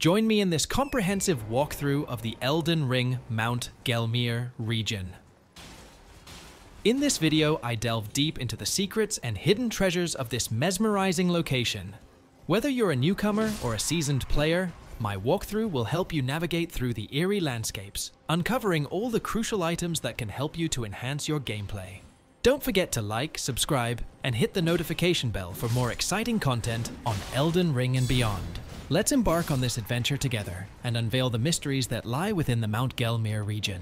Join me in this comprehensive walkthrough of the Elden Ring Mount Gelmir region. In this video, I delve deep into the secrets and hidden treasures of this mesmerizing location. Whether you're a newcomer or a seasoned player, my walkthrough will help you navigate through the eerie landscapes, uncovering all the crucial items that can help you to enhance your gameplay. Don't forget to like, subscribe, and hit the notification bell for more exciting content on Elden Ring and beyond. Let's embark on this adventure together and unveil the mysteries that lie within the Mount Gelmir region.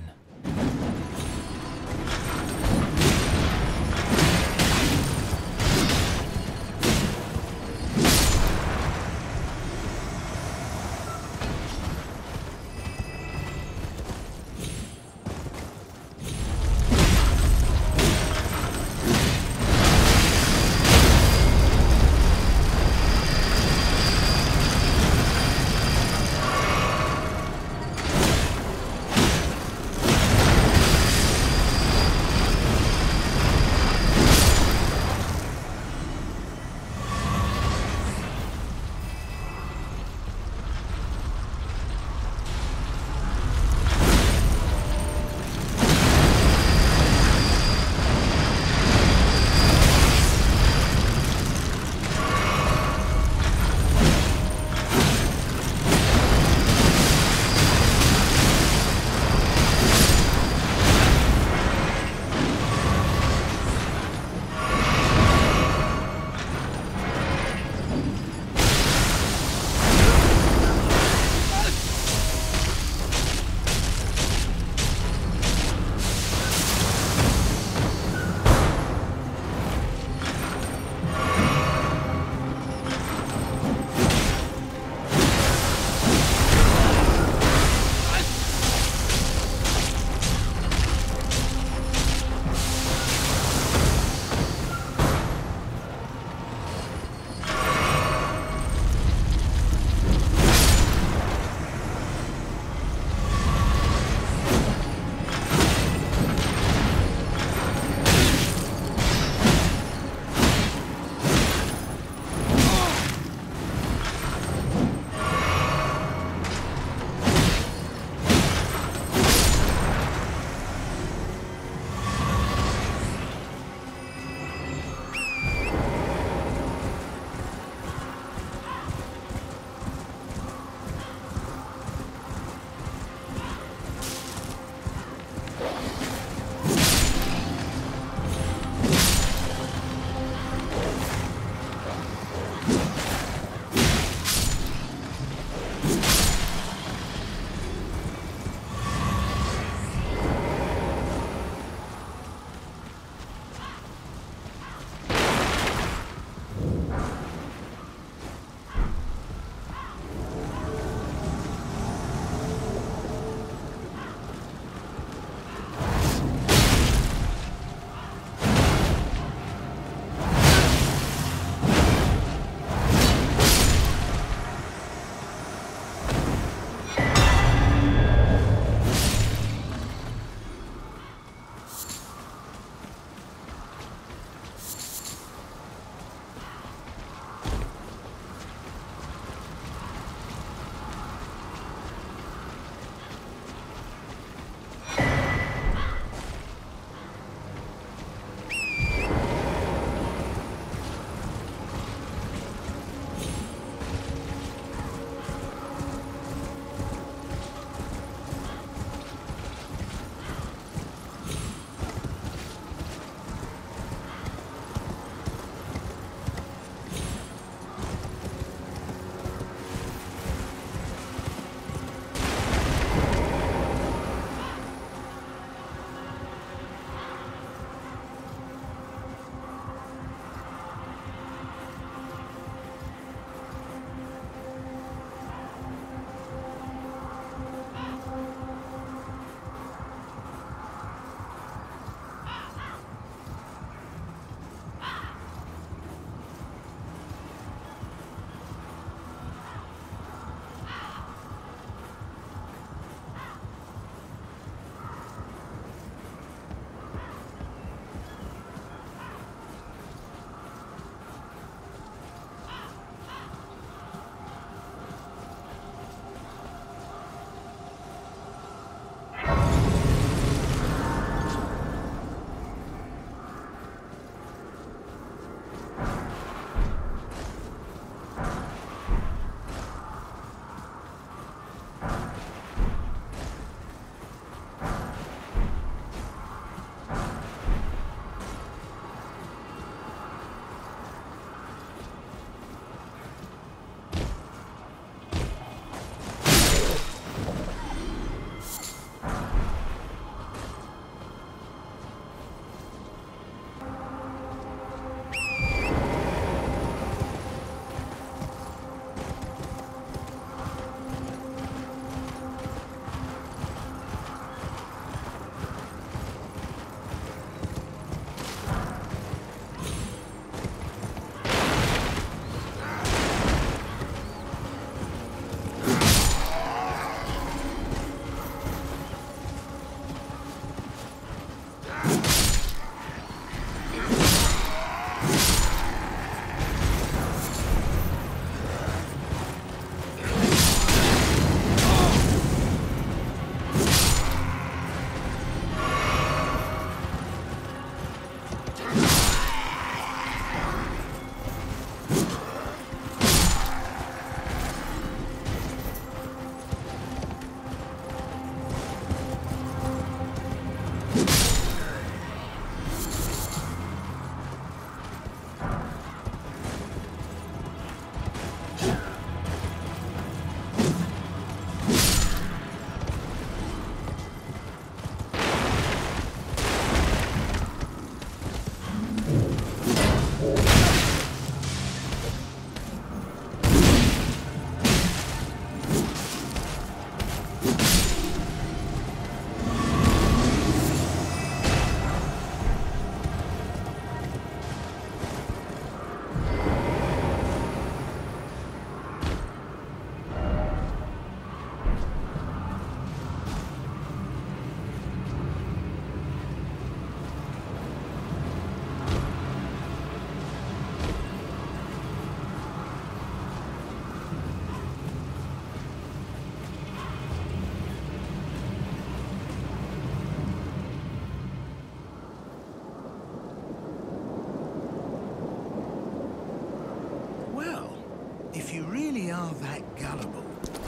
If you really are that gullible...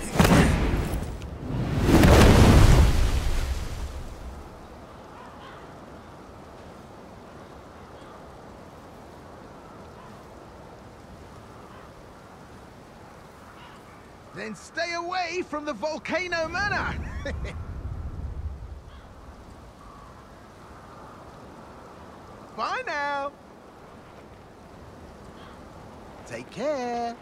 then stay away from the Volcano Manor! Bye now! Take care!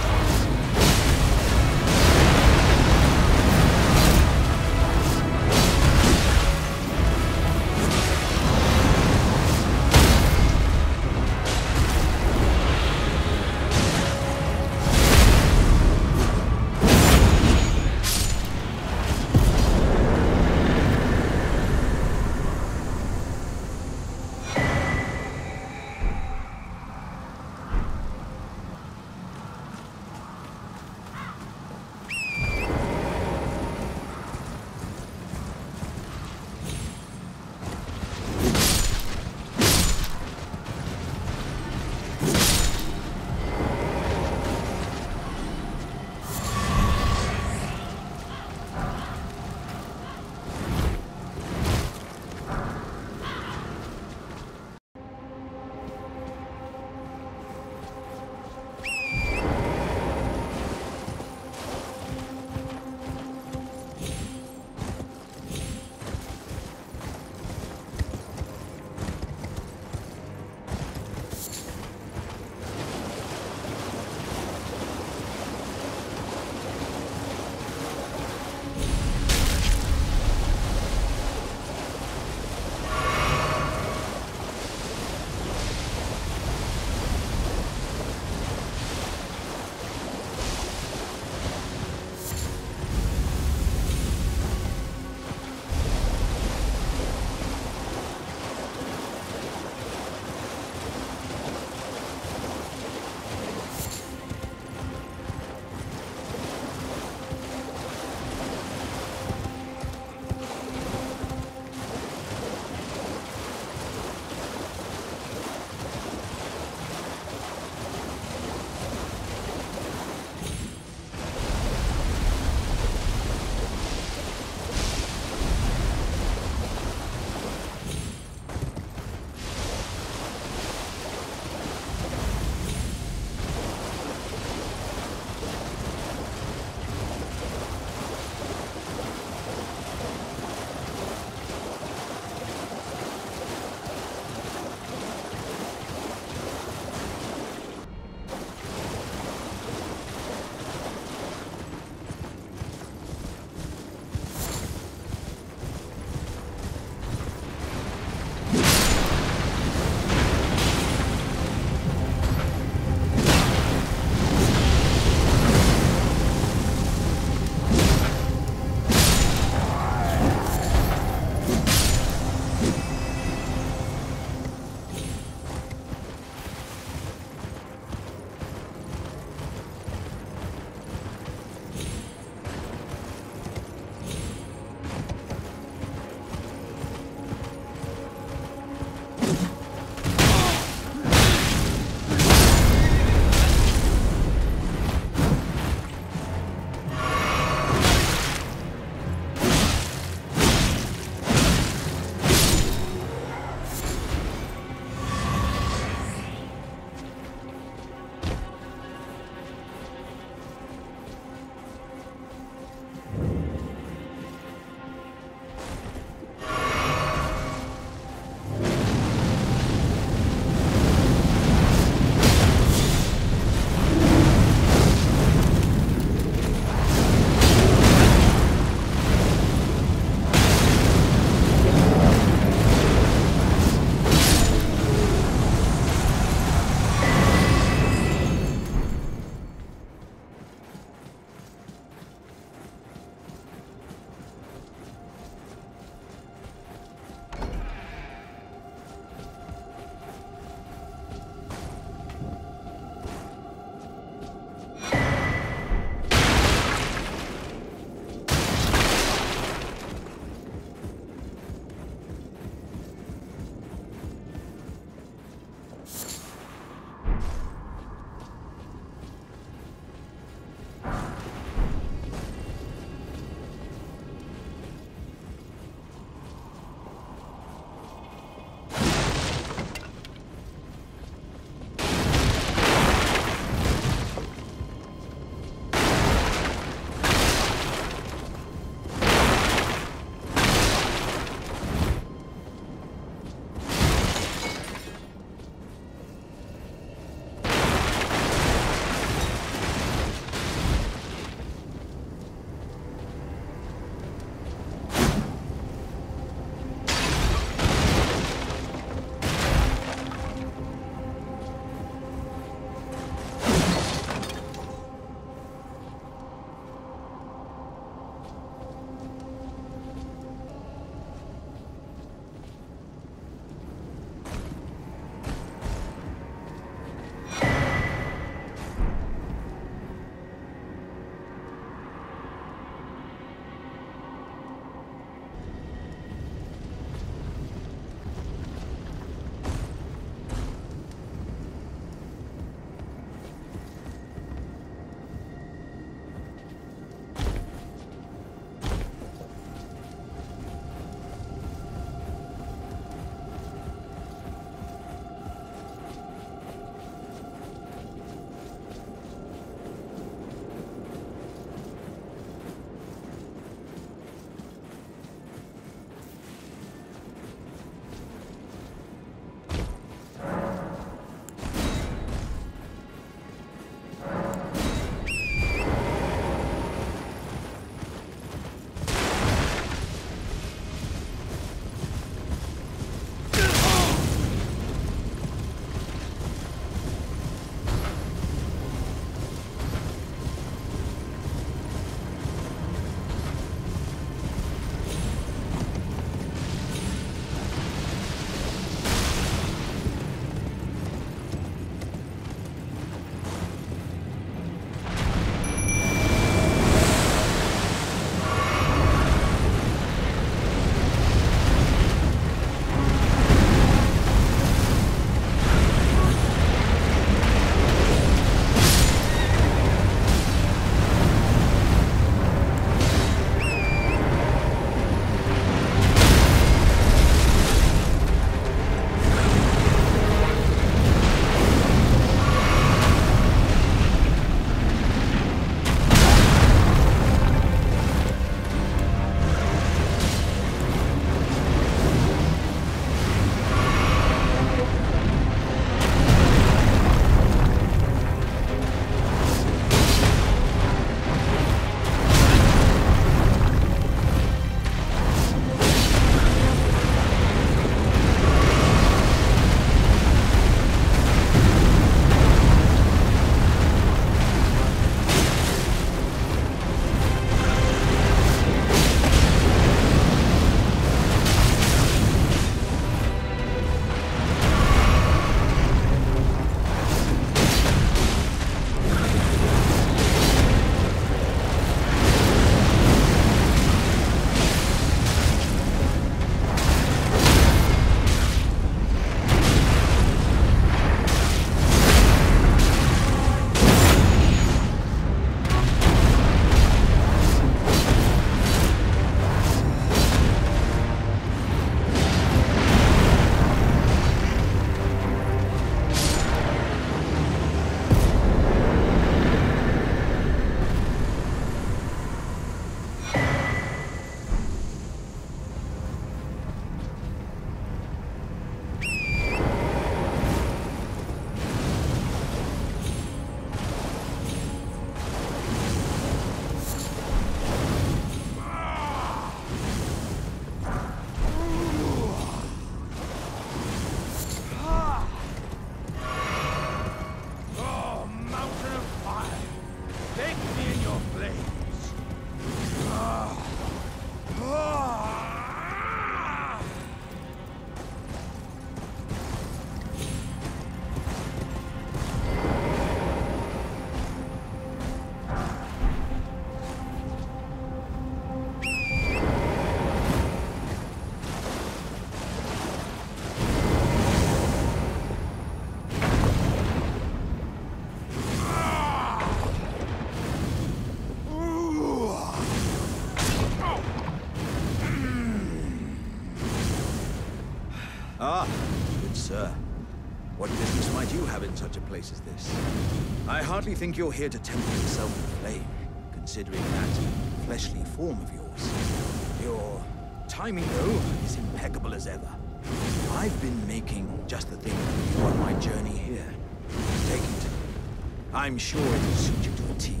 have in such a place as this? I hardly think you're here to temper yourself with flame, considering that fleshly form of yours. Your timing, though, is impeccable as ever. I've been making just the thing for you on my journey here. Take it. I'm sure it'll suit you to a T.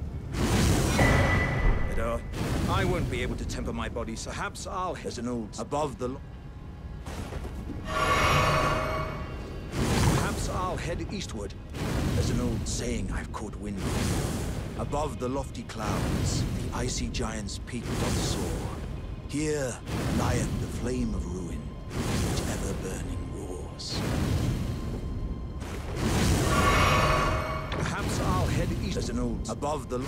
But, I won't be able to temper my body, so perhaps I'll head as an old above the... Perhaps I'll head eastward. There's an old saying I've caught wind of. Above the lofty clouds, the icy giant's peak doth soar. Here lieth the flame of ruin, which ever burning roars. Perhaps I'll head east as an old above the...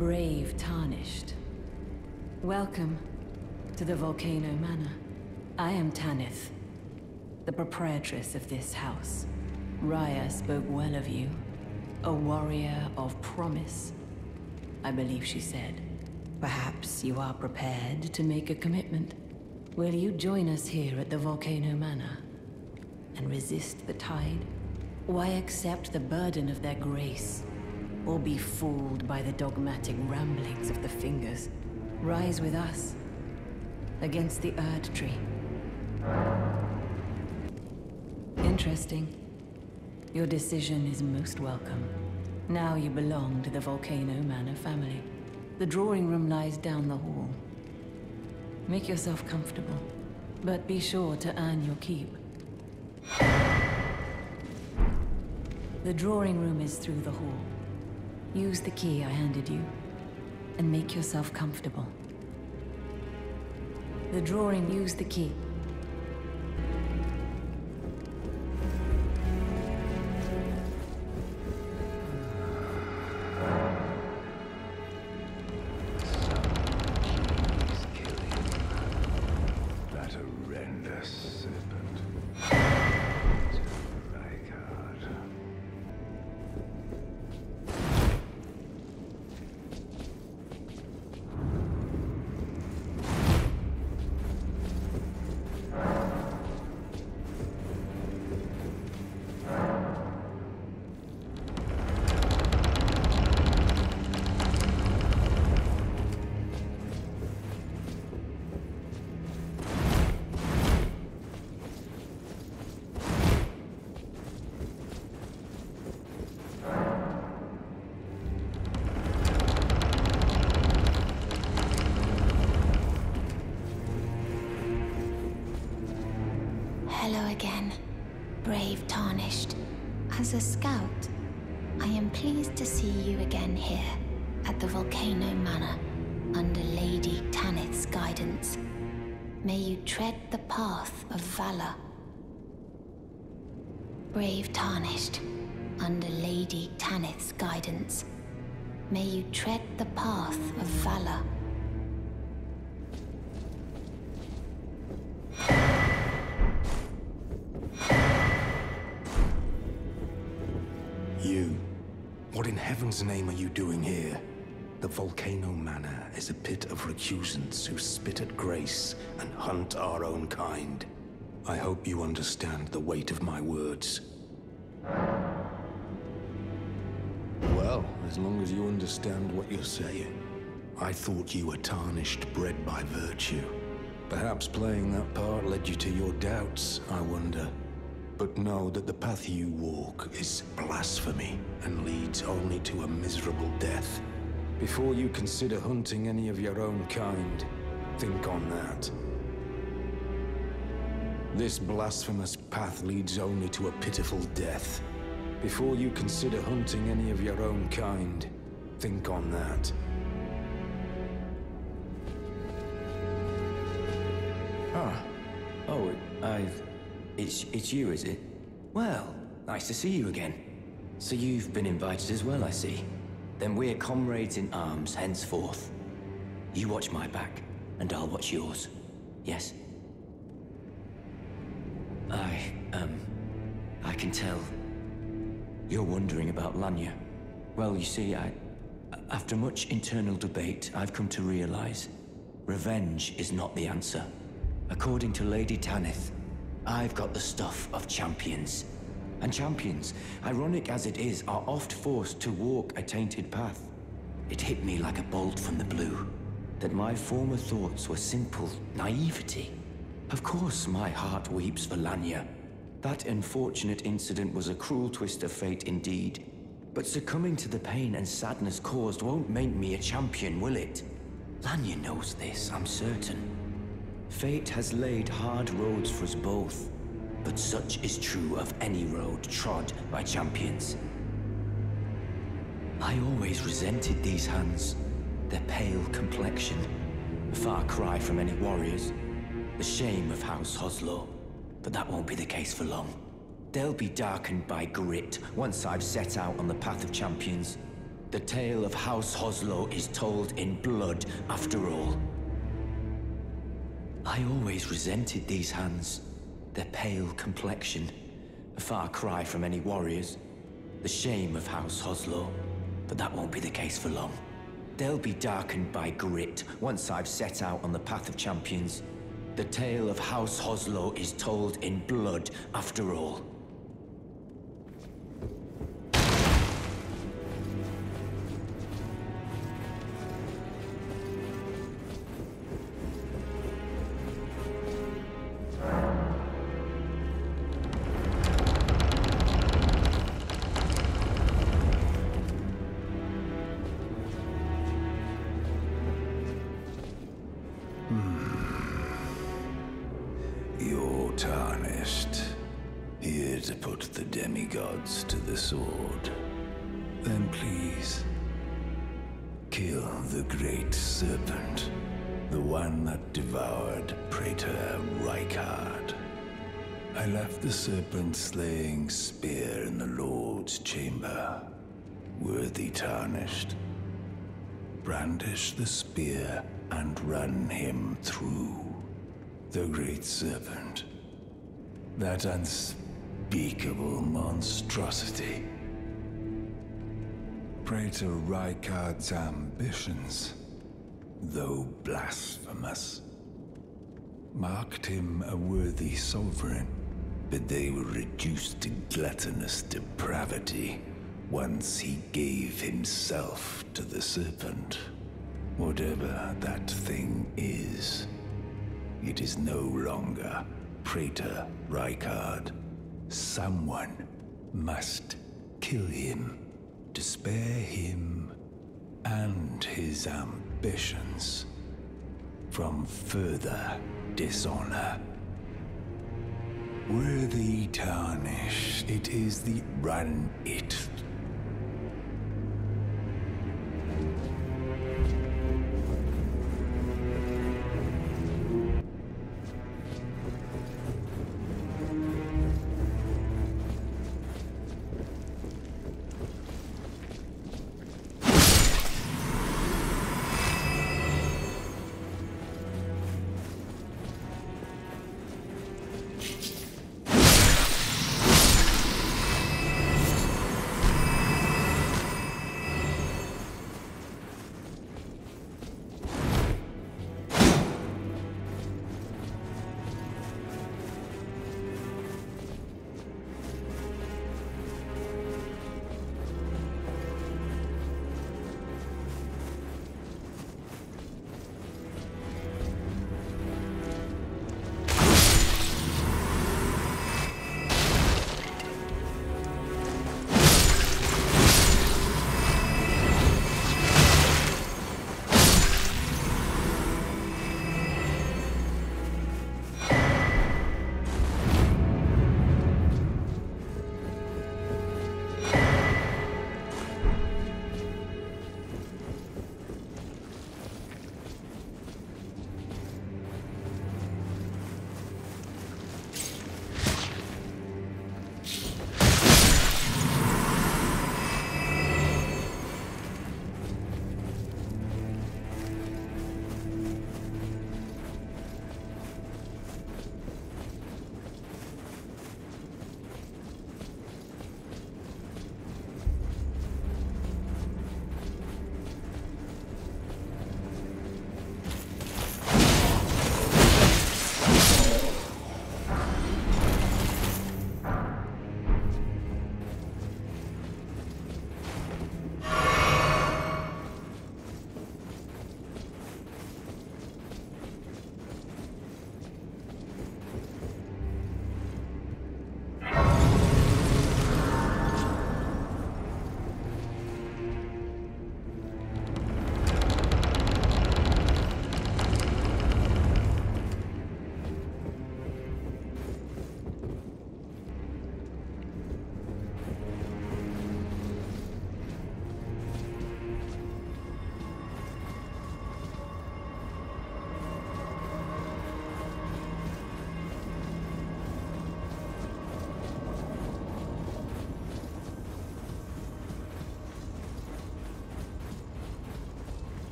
Brave Tarnished. Welcome to the Volcano Manor. I am Tanith, the proprietress of this house. Raya spoke well of you. A warrior of promise, I believe she said. Perhaps you are prepared to make a commitment. Will you join us here at the Volcano Manor and resist the tide? Why accept the burden of their grace, or be fooled by the dogmatic ramblings of the Fingers? Rise with us against the Erd Tree. Interesting. Your decision is most welcome. Now you belong to the Volcano Manor family. The drawing room lies down the hall. Make yourself comfortable, but be sure to earn your keep. The drawing room is through the hall. Use the key I handed you, and make yourself comfortable. Use the key. Hello again, brave Tarnished. As a scout, I am pleased to see you again here at the Volcano Manor under Lady Tanith's guidance. May you tread the path of valor. Brave Tarnished, under Lady Tanith's guidance, may you tread the path of valor. You. What in heaven's name are you doing here? The Volcano Manor is a pit of recusants who spit at grace and hunt our own kind. I hope you understand the weight of my words. Well, as long as you understand what you're saying. I thought you were tarnished, bred by virtue. Perhaps playing that part led you to your doubts, I wonder. But know that the path you walk is blasphemy and leads only to a miserable death. Before you consider hunting any of your own kind, think on that. This blasphemous path leads only to a pitiful death. Before you consider hunting any of your own kind, think on that. It's you, is it? Well, nice to see you again. So you've been invited as well, I see. Then we're comrades in arms henceforth. You watch my back, and I'll watch yours. Yes? I can tell. You're wondering about Lanya. Well, you see, after much internal debate, I've come to realize revenge is not the answer. According to Lady Tanith, I've got the stuff of champions. And champions, ironic as it is, are oft forced to walk a tainted path. It hit me like a bolt from the blue, that my former thoughts were simple naivety. Of course my heart weeps for Lanya. That unfortunate incident was a cruel twist of fate indeed. But succumbing to the pain and sadness caused won't make me a champion, will it? Lanya knows this, I'm certain. Fate has laid hard roads for us both, but such is true of any road trod by champions. I always resented these hands, their pale complexion, a far cry from any warriors, the shame of House Hoslow, but that won't be the case for long. They'll be darkened by grit once I've set out on the path of champions. The tale of House Hoslow is told in blood, after all. I always resented these hands. Their pale complexion. A far cry from any warriors. The shame of House Hoslow. But that won't be the case for long. They'll be darkened by grit once I've set out on the path of champions. The tale of House Hoslow is told in blood, after all. You're tarnished. Here to put the demigods to the sword. Then please, kill the great serpent. The one that devoured Praetor Rykard. I left the serpent-slaying spear in the Lord's chamber. Worthy tarnished. Brandish the spear and run him through. The great serpent. That unspeakable monstrosity. Praetor Rykard's ambitions, though blasphemous, marked him a worthy sovereign, but they were reduced to gluttonous depravity once he gave himself to the serpent. Whatever that thing is, it is no longer Praetor Rykard. Someone must kill him to spare him and his ambitions from further dishonor. Worthy tarnish, it is the run it.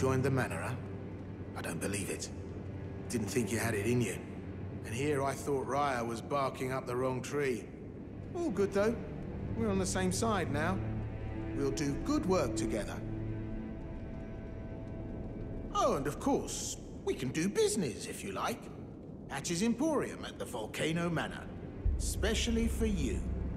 joined the manor, huh? I don't believe it. Didn't think you had it in you. And here I thought Raya was barking up the wrong tree. All good, though. We're on the same side now. We'll do good work together. Oh, and of course, we can do business, if you like. Hatch's Emporium at the Volcano Manor. Especially for you.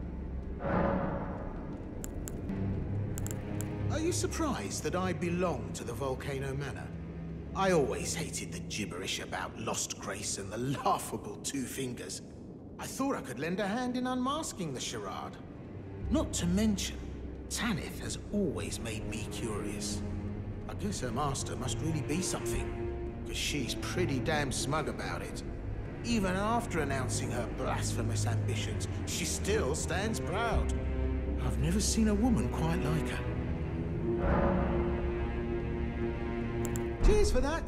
Are you surprised that I belong to the Volcano Manor? I always hated the gibberish about Lost Grace and the laughable Two Fingers. I thought I could lend a hand in unmasking the charade. Not to mention, Tanith has always made me curious. I guess her master must really be something, because she's pretty damn smug about it. Even after announcing her blasphemous ambitions, she still stands proud. I've never seen a woman quite like her. Cheers for that!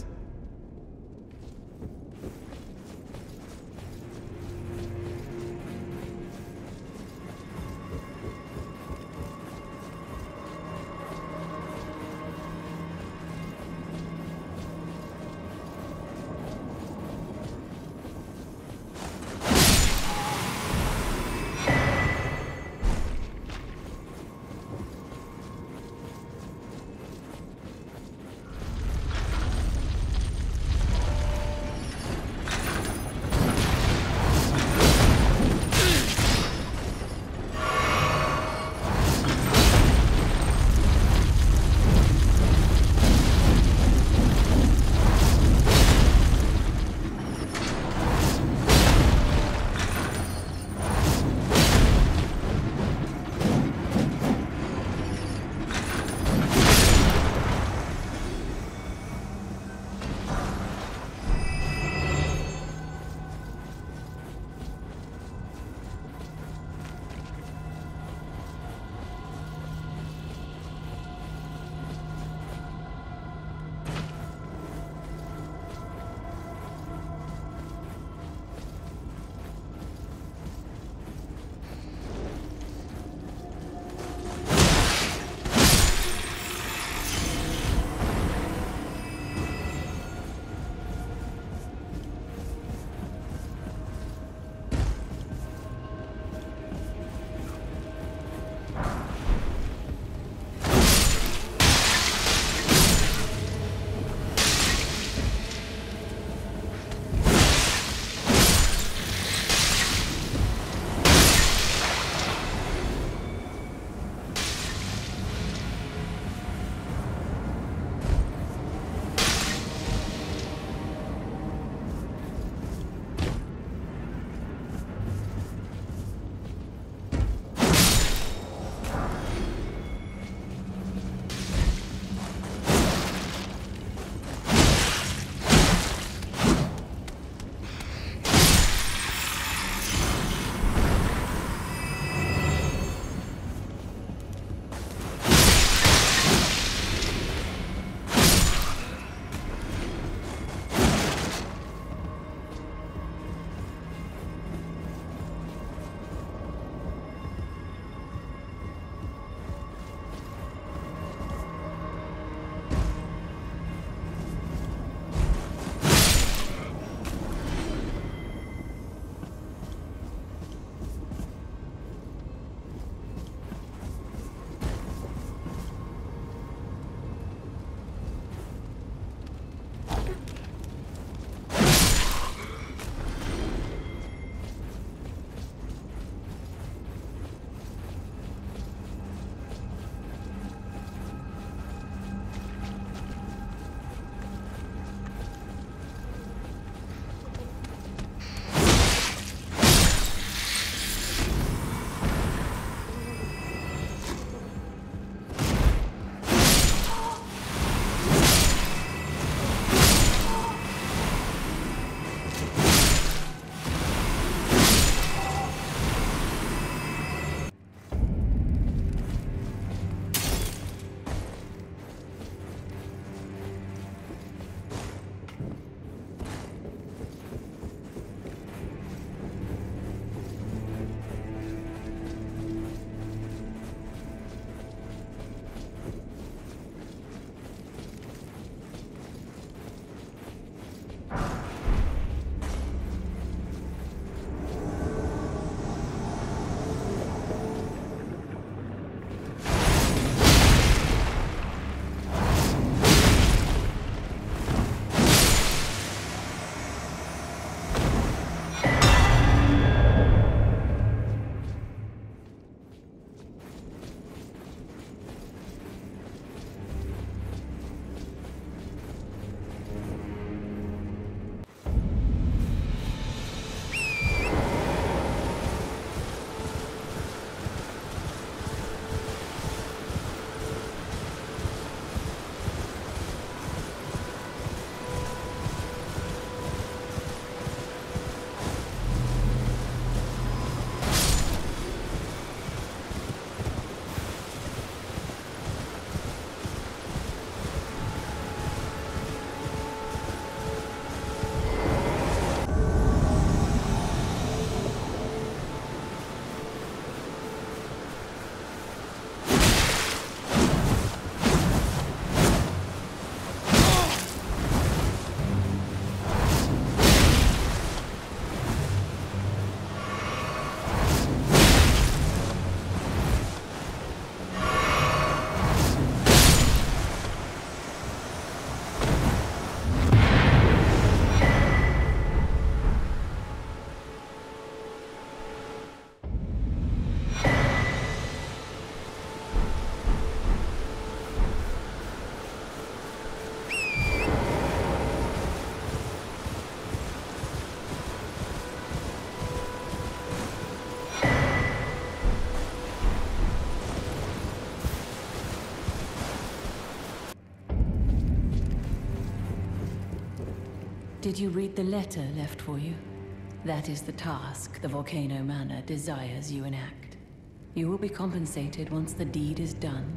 Did you read the letter left for you? That is the task the Volcano Manor desires you enact. You will be compensated once the deed is done.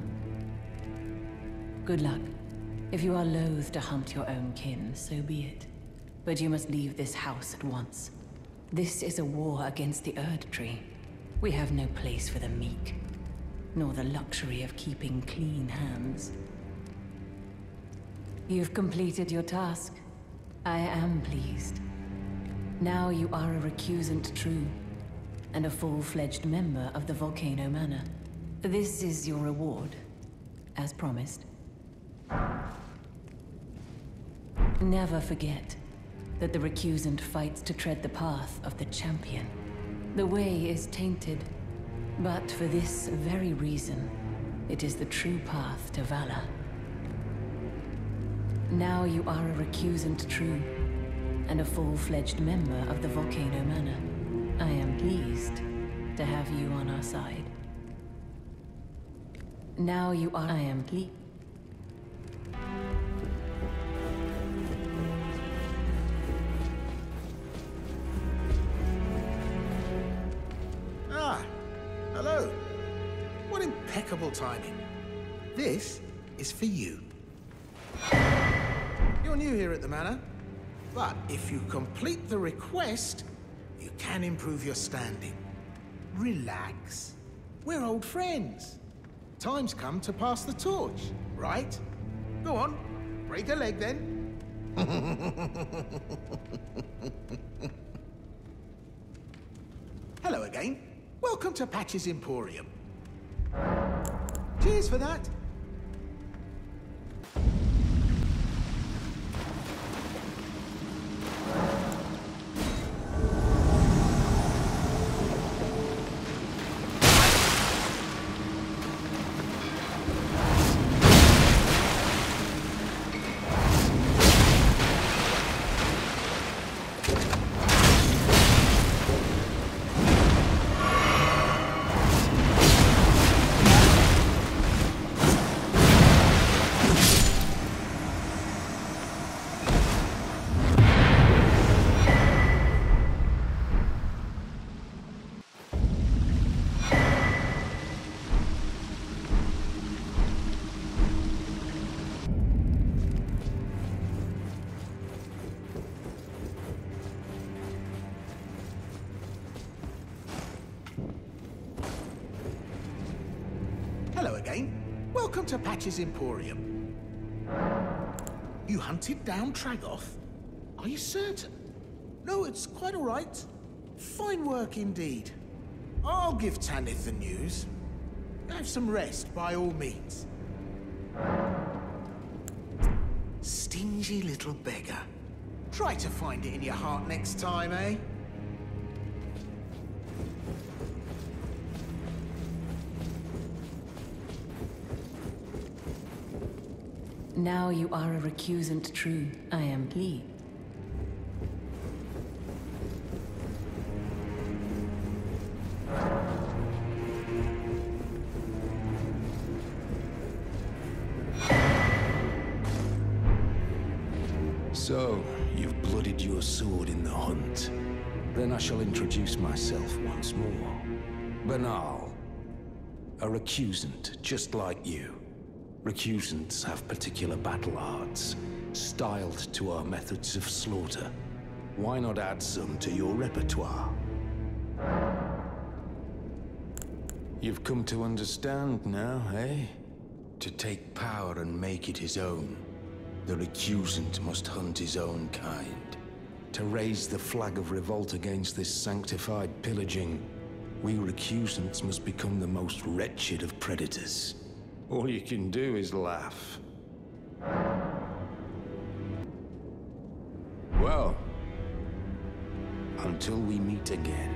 Good luck. If you are loath to hunt your own kin, so be it. But you must leave this house at once. This is a war against the Erd Tree. We have no place for the meek, nor the luxury of keeping clean hands. You've completed your task. I am pleased. Now you are a recusant true, and a full-fledged member of the Volcano Manor. This is your reward, as promised. Never forget that the recusant fights to tread the path of the champion. The way is tainted, but for this very reason, it is the true path to valor. Now you are a recusant true, and a full-fledged member of the Volcano Manor. I am pleased to have you on our side. Now you are... I am pleased. Ah, hello. What impeccable timing. This is for you. You're new here at the manor, but if you complete the request, you can improve your standing. Relax. We're old friends. Time's come to pass the torch, right? Go on, break a leg then. Hello again. Welcome to Patch's Emporium. Cheers for that. Hello again. Welcome to Patch's Emporium. You hunted down Tragoth? Are you certain? No, it's quite all right. Fine work indeed. I'll give Tanith the news. Have some rest, by all means. Stingy little beggar. Try to find it in your heart next time, eh? Now you are a recusant true. I am pleased. So, you've blooded your sword in the hunt. Then I shall introduce myself once more. Banal. A recusant, just like you. Recusants have particular battle arts, styled to our methods of slaughter. Why not add some to your repertoire? You've come to understand now, eh? To take power and make it his own, the recusant must hunt his own kind. To raise the flag of revolt against this sanctified pillaging, we recusants must become the most wretched of predators. All you can do is laugh. Well, until we meet again.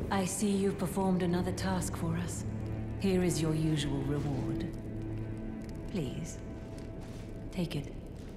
I see you've performed another task for us. Here is your usual reward. Please, take it.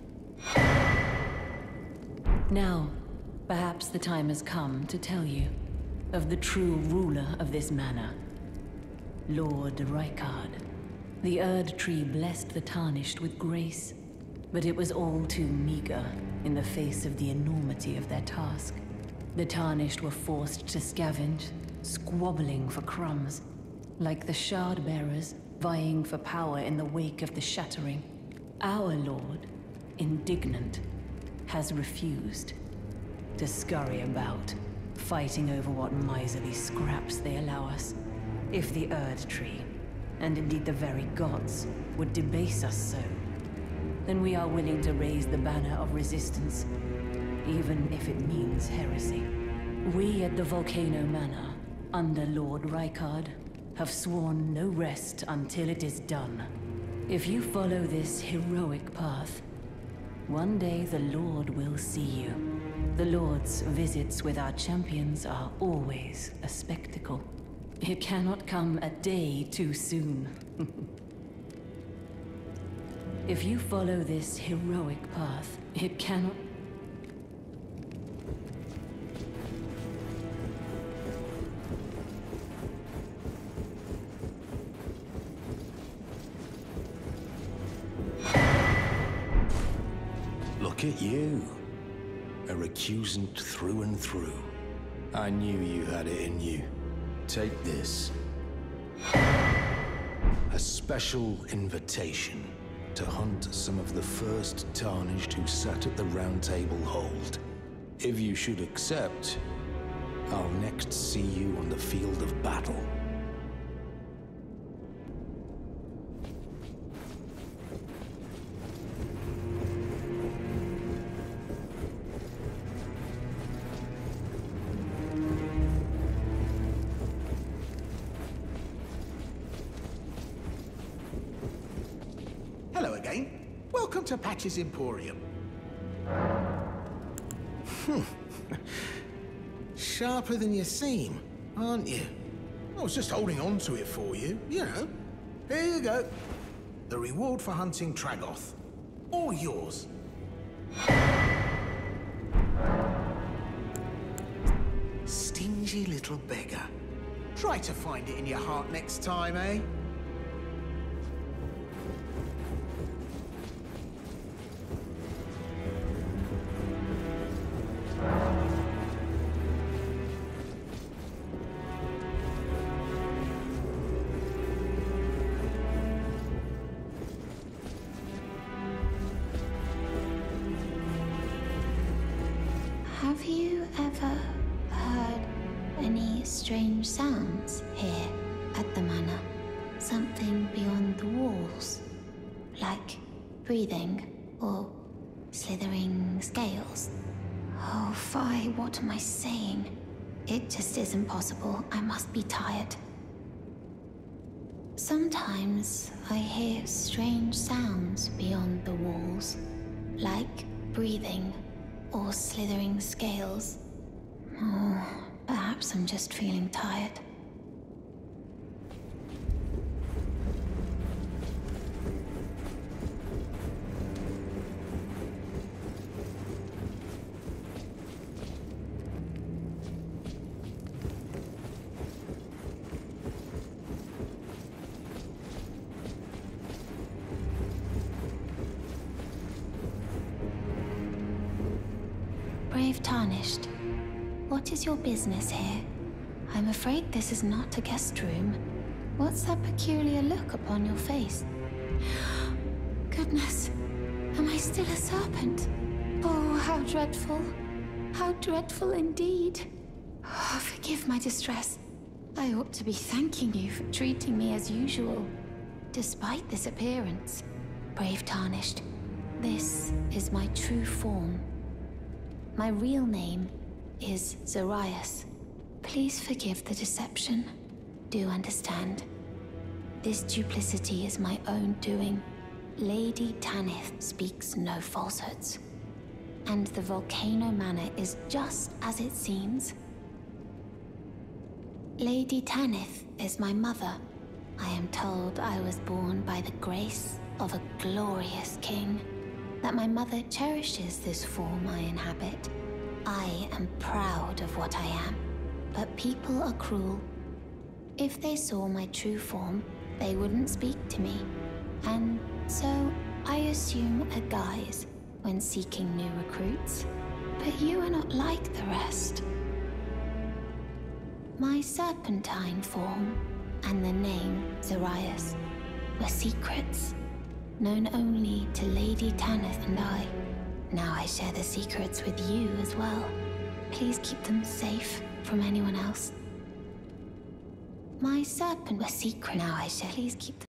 Now, perhaps the time has come to tell you of the true ruler of this manor, Lord Rykard. The Erd Tree blessed the Tarnished with grace, but it was all too meager in the face of the enormity of their task. The Tarnished were forced to scavenge, squabbling for crumbs, like the Shard Bearers vying for power in the wake of the Shattering. Our Lord, indignant, has refused to scurry about, fighting over what miserly scraps they allow us. If the Erd Tree, and indeed the very gods, would debase us so, then we are willing to raise the banner of resistance, even if it means heresy. We at the Volcano Manor, under Lord Rykard, have sworn no rest until it is done. If you follow this heroic path, one day the Lord will see you. The Lord's visits with our champions are always a spectacle. It cannot come a day too soon. If you follow this heroic path, it cannot... Look at you. A recusant through and through. I knew you had it in you. Take this. A special invitation to hunt some of the first Tarnished who sat at the Round Table Hold. If you should accept, I'll next see you on the field of battle. Hello again. Welcome to Patch's Emporium. Sharper than you seem, aren't you? I was just holding on to it for you, you know. Here you go. The reward for hunting Tragoth. All yours. Stingy little beggar. Try to find it in your heart next time, eh? Have you ever heard any strange sounds here at the manor? Something beyond the walls? Like breathing or slithering scales? Oh, fie, what am I saying? It just isn't possible. I must be tired. Sometimes I hear strange sounds beyond the walls, like breathing or slithering scales. Oh, perhaps I'm just feeling tired. Brave Tarnished, what is your business here? I'm afraid this is not a guest room. What's that peculiar look upon your face? Goodness, am I still a serpent? Oh, how dreadful. How dreadful indeed. Oh, forgive my distress. I ought to be thanking you for treating me as usual. Despite this appearance, Brave Tarnished, this is my true form. My real name is Zarias. Please forgive the deception. Do understand. This duplicity is my own doing. Lady Tanith speaks no falsehoods. And the Volcano Manor is just as it seems. Lady Tanith is my mother. I am told I was born by the grace of a glorious king, that my mother cherishes this form I inhabit. I am proud of what I am, but people are cruel. If they saw my true form, they wouldn't speak to me, and so I assume a guise when seeking new recruits. But you are not like the rest. My serpentine form and the name Zarias were secrets, known only to Lady Tanith and I. Now I share the secrets with you as well. Please keep them safe from anyone else. My serpent was secret. Now I share. Please keep them.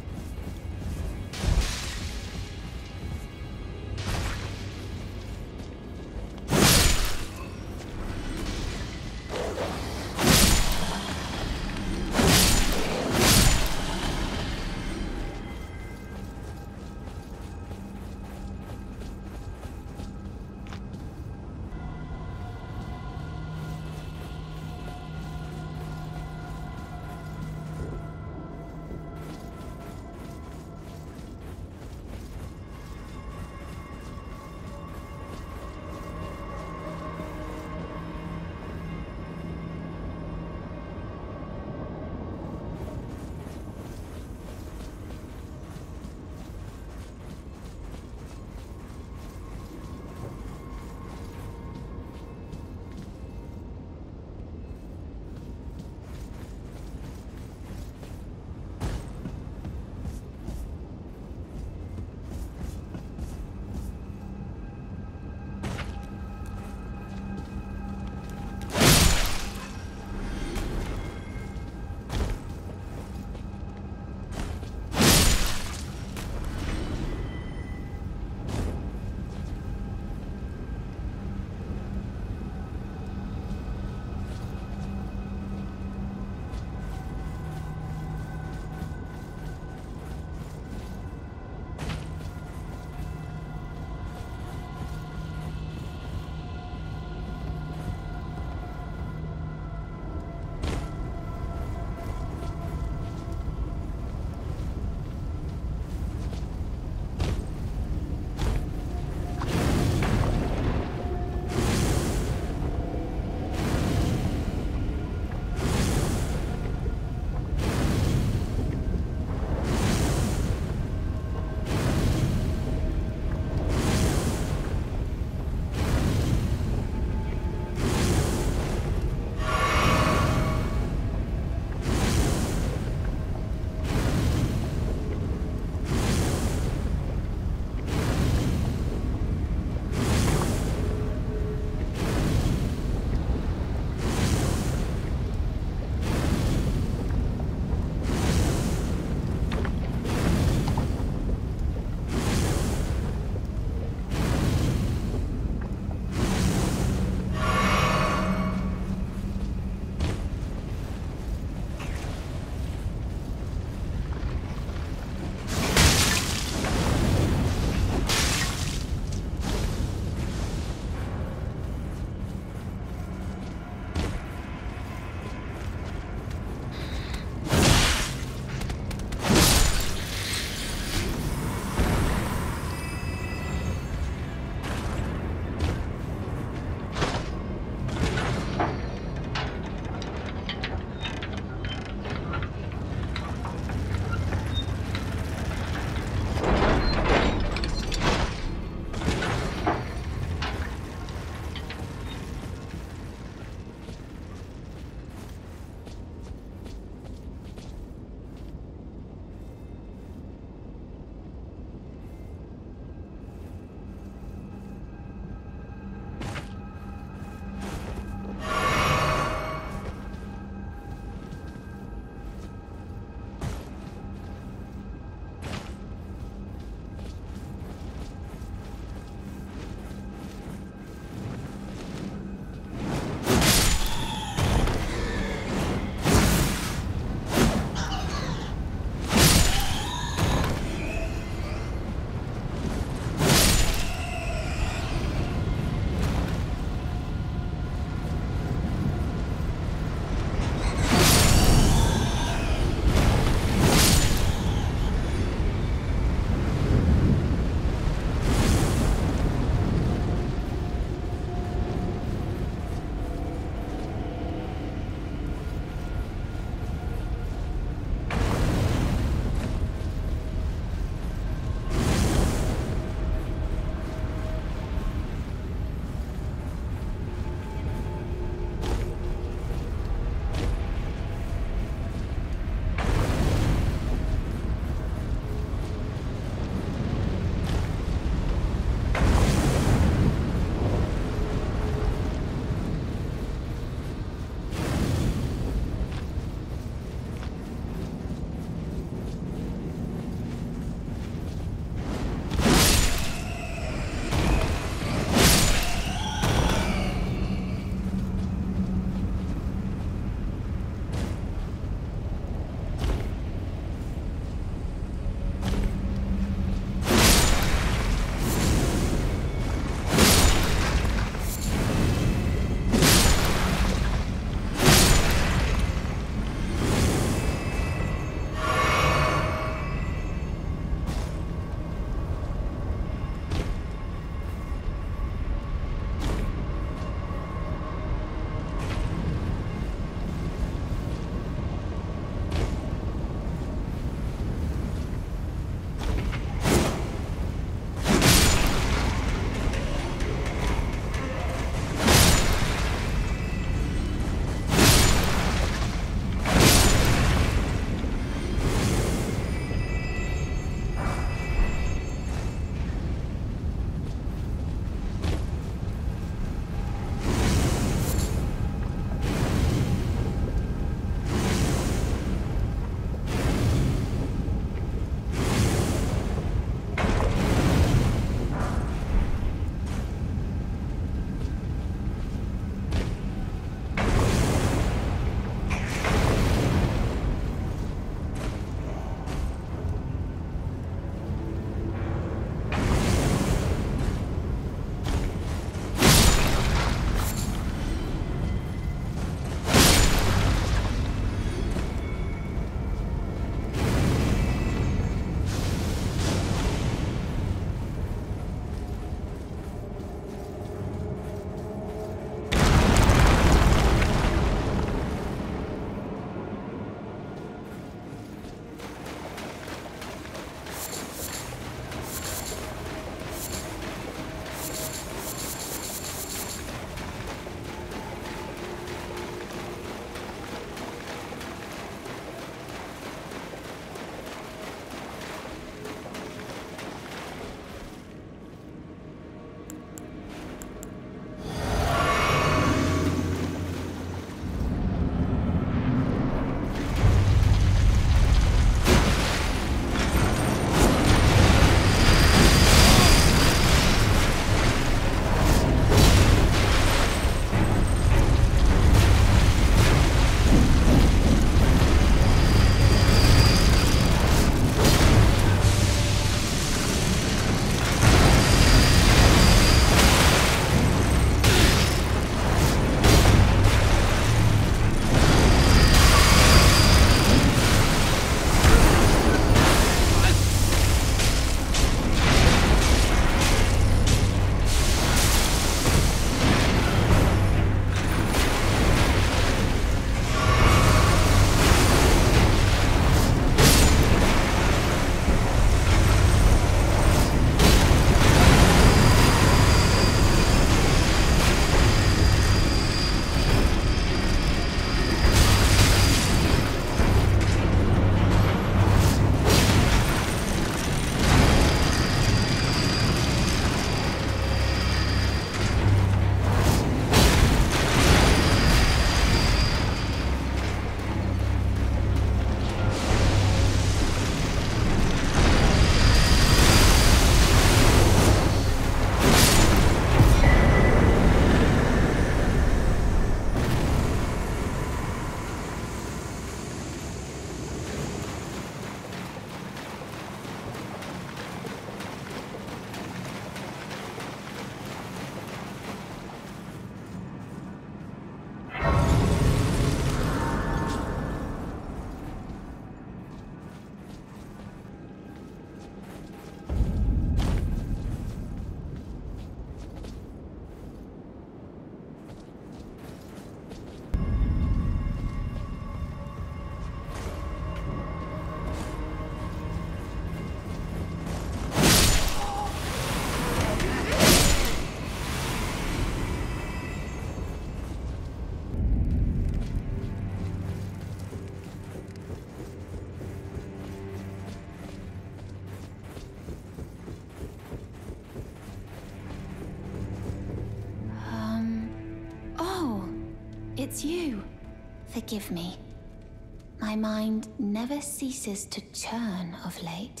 it's you. Forgive me. My mind never ceases to churn of late.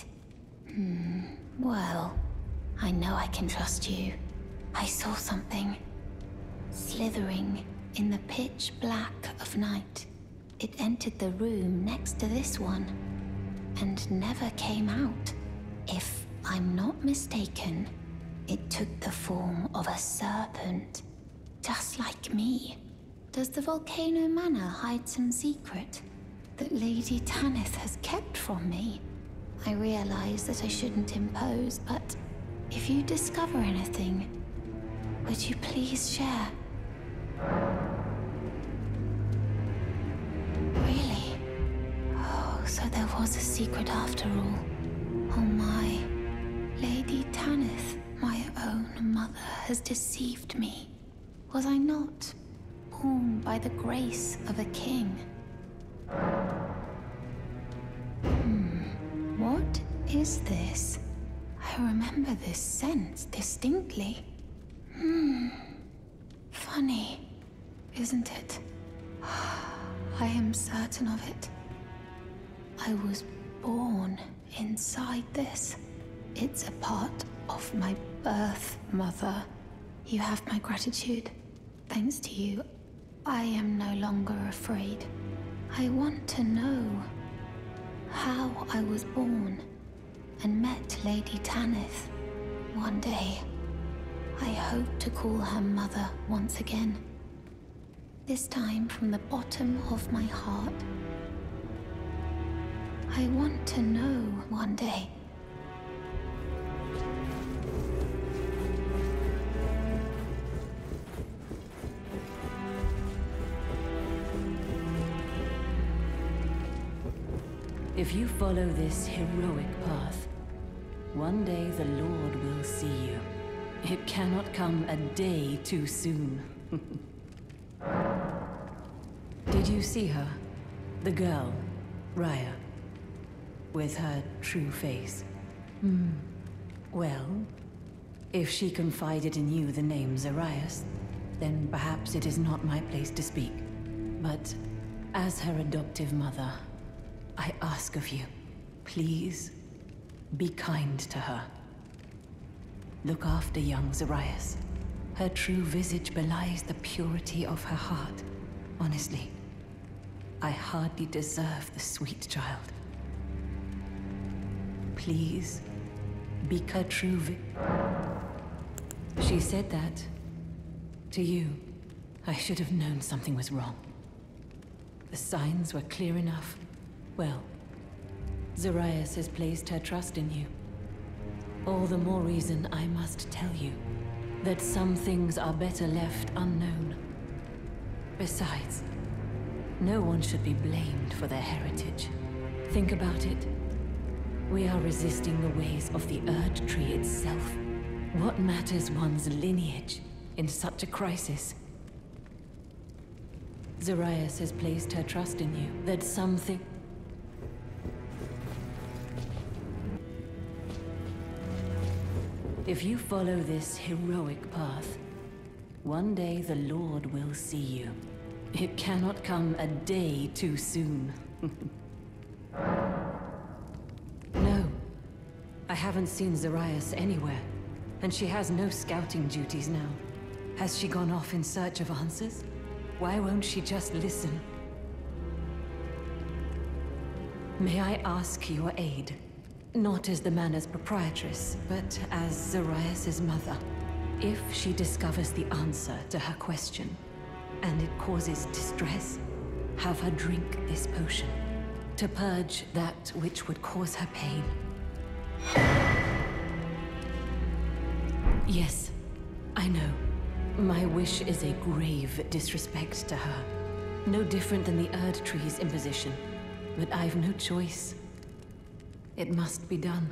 Well, I know I can trust you. I saw something slithering in the pitch black of night. It entered the room next to this one and never came out. If I'm not mistaken, it took the form of a serpent, just like me. Does the Volcano Manor hide some secret that Lady Tanith has kept from me? I realize that I shouldn't impose, but if you discover anything, would you please share? Really? Oh, so there was a secret after all. Oh my. Lady Tanith, my own mother, has deceived me. Was I not born by the grace of a king? What is this? I remember this scent distinctly. Funny, isn't it? I am certain of it. I was born inside this. It's a part of my birth, Mother. You have my gratitude. Thanks to you, I am no longer afraid. I want to know how I was born and met Lady Tanith. One day, I hope to call her mother once again. This time from the bottom of my heart. I want to know one day. If you follow this heroic path, one day the Lord will see you. It cannot come a day too soon. Did you see her? The girl, Raya, with her true face. Well, if she confided in you the name Zarias, then perhaps it is not my place to speak. But as her adoptive mother, I ask of you, please be kind to her. Look after young Zarias. Her true visage belies the purity of her heart. Honestly, I hardly deserve the sweet child. Please, be her true She said that to you. I should have known something was wrong. The signs were clear enough. Well, Zarias has placed her trust in you. All the more reason I must tell you that some things are better left unknown. Besides, no one should be blamed for their heritage. Think about it. We are resisting the ways of the Erd Tree itself. What matters one's lineage in such a crisis? Zarias has placed her trust in you, that something... If you follow this heroic path, one day the Lord will see you. It cannot come a day too soon. No, I haven't seen Zarias anywhere, and she has no scouting duties now. Has she gone off in search of answers? Why won't she just listen? May I ask your aid? Not as the manor's proprietress, but as Zarias' mother. If she discovers the answer to her question, and it causes distress, have her drink this potion, to purge that which would cause her pain. Yes, I know. My wish is a grave disrespect to her. No different than the Erd Tree's imposition. But I've no choice. It must be done.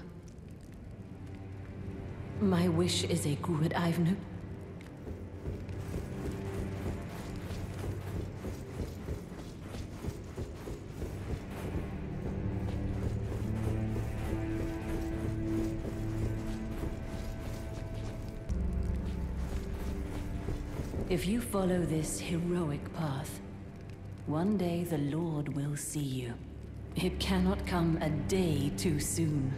My wish is a good. I've no... If you follow this heroic path, One day the Lord will see you. It cannot come a day too soon.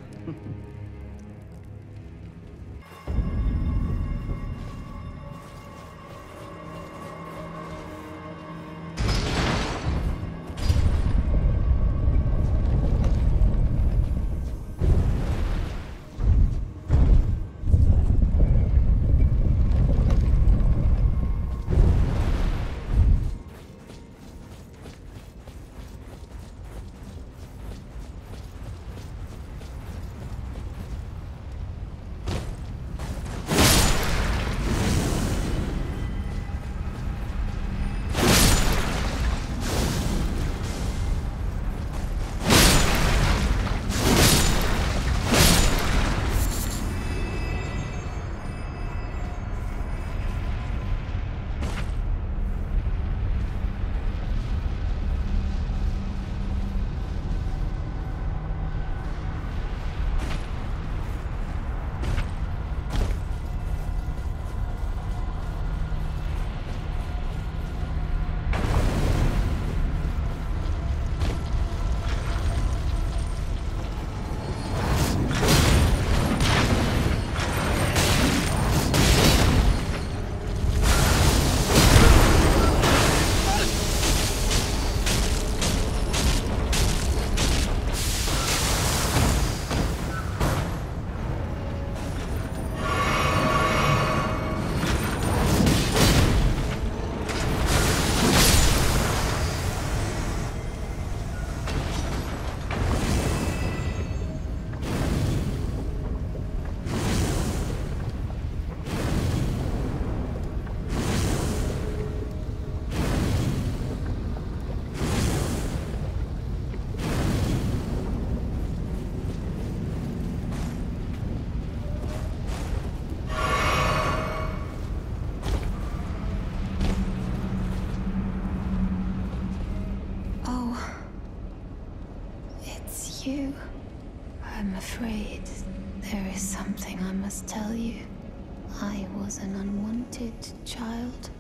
You. I'm afraid there is something I must tell you. I was an unwanted child,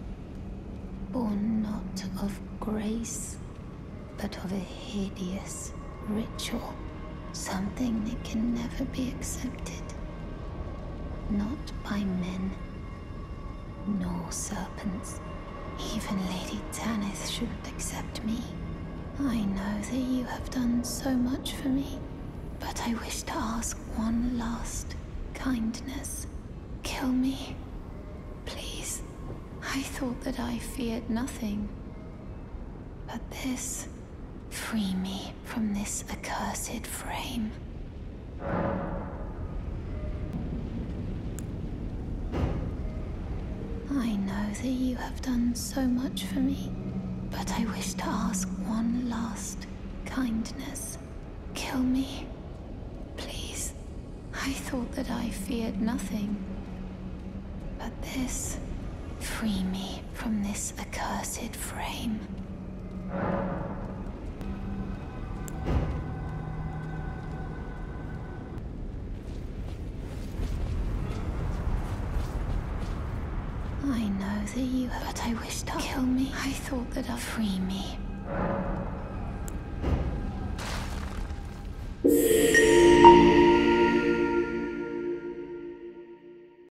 born not of grace, but of a hideous ritual, something that can never be accepted. Not by men, nor serpents. Even Lady Tanith shouldn't accept me. I know that you have done so much for me, but I wish to ask one last kindness. Kill me, please. I thought that I feared nothing, but this, free me from this accursed frame. I know that you have done so much for me, but I wish to ask one last kindness. Kill me, please. I thought that I feared nothing, but this, free me from this accursed frame. I know that you have, but I wish to kill me. I thought that I'd free me.